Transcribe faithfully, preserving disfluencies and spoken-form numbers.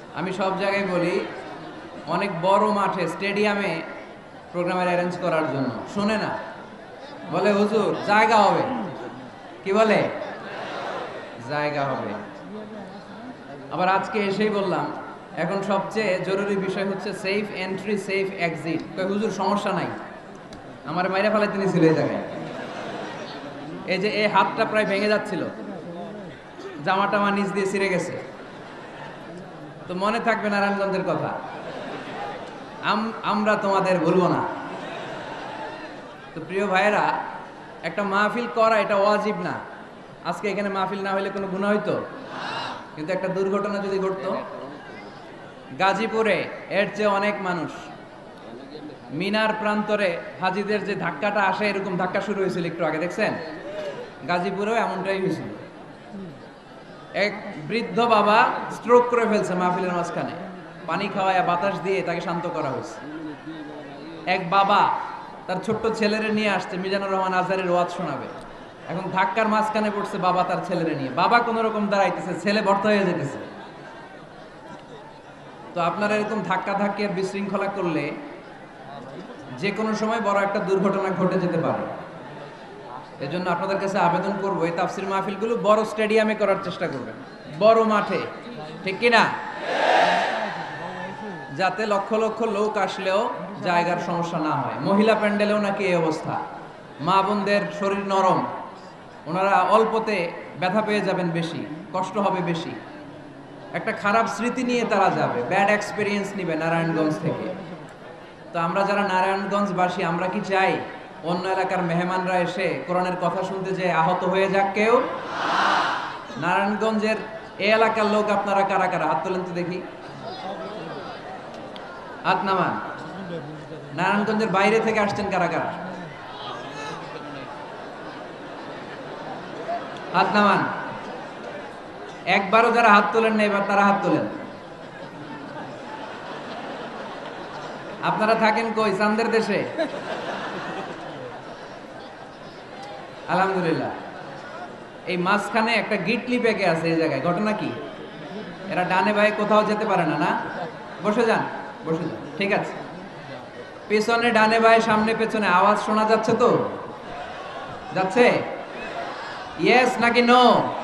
আমি সব জায়গায় বলি অনেক বড় মাঠে স্টেডিয়ামে প্রোগ্রামের অ্যারেঞ্জ করার জন্য, শুনে না, বলে হুজুর জায়গা হবে, কি বলে জায়গা হবে। আবার আজকে এসেই বললাম এখন সবচেয়ে জরুরি বিষয় হচ্ছে সেফ এন্ট্রি সেফ এক্সিট। হুজুর সমস্যা নাই, আমার মাইরা ফেলাইতে নিয়েছিল এই জায়গায়। এই যে এই হাতটা প্রায় ভেঙে যাচ্ছিল, জামাটা আমার নিচ দিয়ে ছিঁড়ে গেছে। তো মনে থাকবে নারায়ণগঞ্জের কথা, আমরা তোমাদের ভুলবো না। তো প্রিয় ভাইয়েরা, একটা মাহফিল করা এটা ওয়াজিব না। আজকে এখানে মাহফিল না হইলে কোনো গুনাহ হইতো? কিন্তু একটা দুর্ঘটনা যদি ঘটতো, গাজীপুরে এর চেয়ে অনেক মানুষ, মিনার প্রান্তরে হাজীদের যে ধাক্কাটা আসে এরকম ধাক্কা শুরু হয়েছিল একটু আগে, দেখছেন? গাজীপুরেও এমনটাই হয়েছিল। এক বৃদ্ধ বাবা স্ট্রোক করে ফেলছে মাহফিলের মাঝখানে, পানি খাওয়ায় বাতাস দিয়ে তাকে শান্ত করা হয়েছে। এক বাবা তার ছোট্ট ছেলেরে নিয়ে আসছে, মিজানুর রহমান আজহারের ওয়াজ শোনাবে। এখন ধাক্কার মাঝখানে পড়ছে বাবা তার ছেলেরে নিয়ে, বাবা কোন রকম দাঁড়াইতেছে, ছেলে ভর্তা হয়ে যেতেছে। তো আপনারা এরকম ধাক্কা ধাক্কি আর বিশৃঙ্খলা করলে যে কোনো সময় বড় একটা দুর্ঘটনা ঘটে যেতে পারে। এজন্য আপনাদের কাছে আবেদন করবো, এই তাফসির মাহফিলগুলো বড় স্টেডিয়ামে করার চেষ্টা করবেন, বড় মাঠে, ঠিক কিনা? যাতে লক্ষ লক্ষ লোক আসলেও জায়গার সমস্যা না হয়। মহিলা প্যান্ডেলেও নাকি এই অবস্থা, মা বোনদের শরীর নরম, ওনারা অল্পতে ব্যথা পেয়ে যাবেন বেশি, কষ্ট হবে বেশি, একটা খারাপ স্মৃতি নিয়ে তারা যাবে, ব্যাড এক্সপিরিয়েন্স নিবে নারায়ণগঞ্জ থেকে। তো আমরা যারা নারায়ণগঞ্জবাসী, আমরা কি চাই অন্য এলাকার মেহমানরা এসে কোরআনের কথা শুনতে যে আহত হয়ে যাক কেউ? নারায়ণগঞ্জের এই এলাকার লোক আপনারা কারা কারা হাত তোলেন তো দেখি, হাত নামান। নারায়ণগঞ্জের বাইরে থেকে আসছেন কারা কারা? হাত নামান। একবারও যারা হাত তোলেন না এবার তারা হাত তোলেন। আপনারা থাকেন কই? চান্দের দেশে? আলহামদুলিল্লাহ। এই মাঝখানে একটা গিটলি পেকে আছে এই জায়গায়, ঘটনা কি? এরা ডানে বায়ে কোথাও যেতে পারে না, না? বসে যান, বসে যান, ঠিক আছে। পেছনে ডানে বায়ে সামনে পেছনে আওয়াজ শোনা যাচ্ছে তো? যাচ্ছে? ইয়েস নাকি নো?